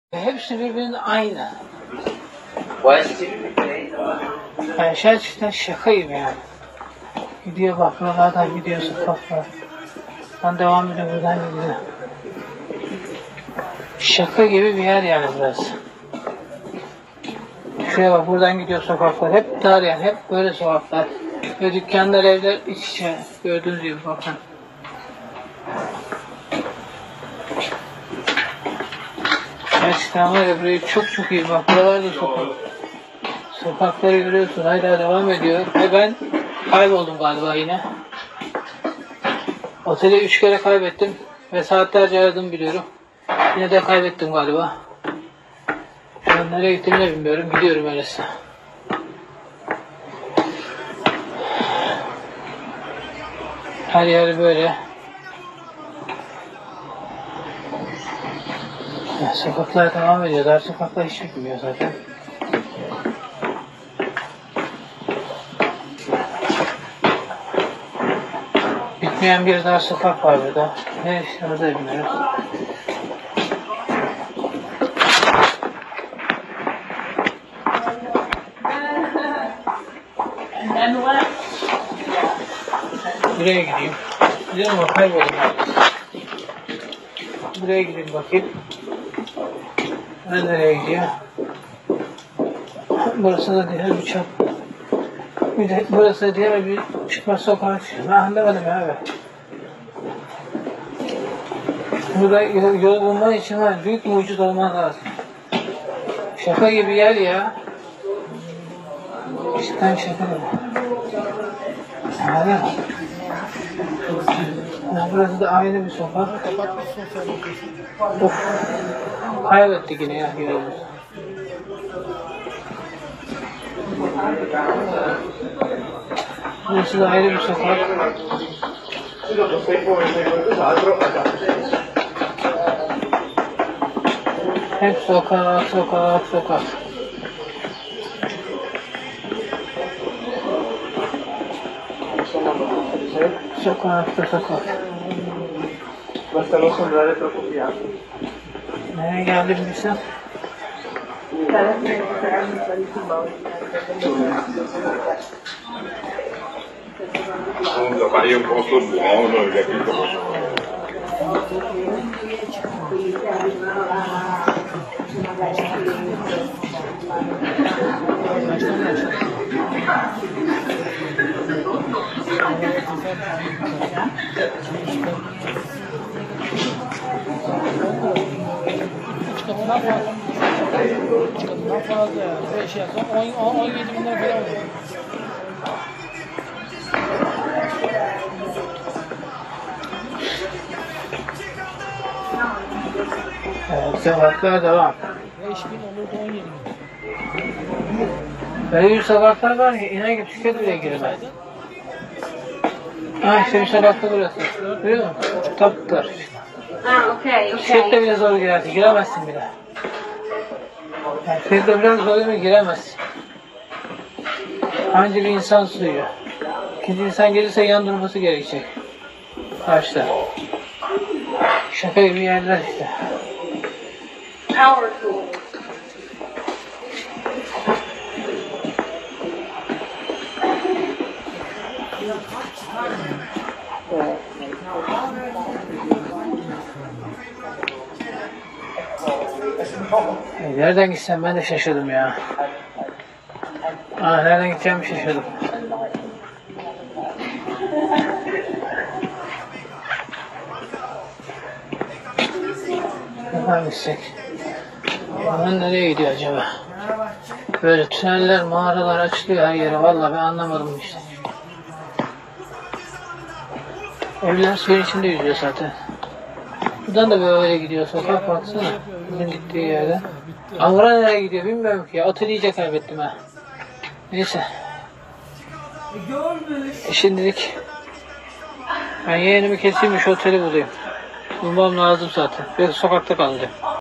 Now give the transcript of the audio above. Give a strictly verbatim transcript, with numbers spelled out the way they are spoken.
Hepsi birbirinin aynı. Yani gerçekten şaka gibi yani. Gidiyor bak, buralardan gidiyor sokaklar. Ben devam ediyor, buradan gidiyor. Şaka gibi bir yer yani burası. Şuraya bak, buradan gidiyor sokaklar. Hep dar yani, hep böyle sokaklar. Ve dükkanlar, evler iç içe. Gördüğünüz gibi bakın. Gerçekten var ya, burayı çok çok iyi. Bak, buralarda sokak. Sokakları görüyorsun, hala devam ediyor. Ve ben kayboldum galiba yine. Oteli üç kere kaybettim. Ve saatlerce aradım biliyorum. Yine de kaybettim galiba. Şu an nereye gittiğimi de bilmiyorum. Gidiyorum öylesi. Her yer böyle. Ya, sokaklar devam ediyor. Dar sokaklar hiç bitmiyor zaten. Bitmeyen bir dar sokak var burada. Ne işimize de bilmiyoruz. Buraya gideyim. Biliyor musun? Kayboldum. Buraya gideyim bakayım. Ben nereye gidiyor? Burası da diğer bir çap. Bir de burası da diğer bir çıkmaz sokak. Ben anlamadım abi. Burada yol, yol bulman için var. Büyük mucit olman lazım. Şaka gibi yer ya. İşten şaka gibi. Hadi. Ya burası da aynı bir sokak. Of. Kaybettik yine ya yolumuz. Burası da ayrı bir sokak. Hep sokak, sokak, sokak. Sokakta sokak. Nereye geldim bilsem? Comunque fare un posto buono, hai capito? Çıkartmak var. Çıkartmak fazla yani. Böyle şey yapsam on yedi binden falan oluyor. Evet, sokaklar devam. beş bin olurdu on yedi bin. Böyle bir sokaklar var ki inan ki tüket bile giremez. Ha işte bir sokakta burası. Görüyor musun? Taptılar. Ah, okay, Tüketle okay. bile zor girersin, giremezsin bile. Yani tüketle biraz zor değil mi? Giremezsin. Anca bir insan sığıyor. İkinci insan gelirse yan durması gerekecek. Karşıda. Şaka gibi yerler işte. Power tool. E, nereden gitsem ben de şaşırdım ya. Aa, nereden gideceğimi şaşırdım. Nereden gitsek? Buradan nereye gidiyor acaba? Böyle tüneller, mağaralar açılıyor her yere. Vallahi ben anlamadım işte. Evler suyun içinde yüzüyor zaten. Buradan da böyle gidiyor sokak, baksana. Bunun gittiği yerde. Avra nereye gidiyor bilmiyorum ki ya. Oteli iyice kaybettim ha. Neyse. E şimdilik ben yeğenimi keseyim, şu oteli bulayım. Bulmam lazım zaten. Yoksa sokakta kalacağım.